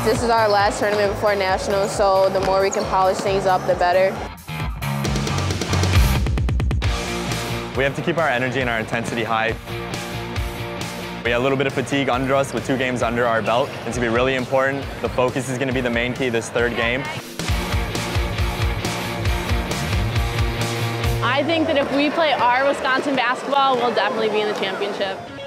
This is our last tournament before nationals, so the more we can polish things up, the better. We have to keep our energy and our intensity high. We have a little bit of fatigue under us with 2 games under our belt. It's going to be really important. The focus is going to be the main key this 3rd game. I think that if we play our Wisconsin basketball, we'll definitely be in the championship.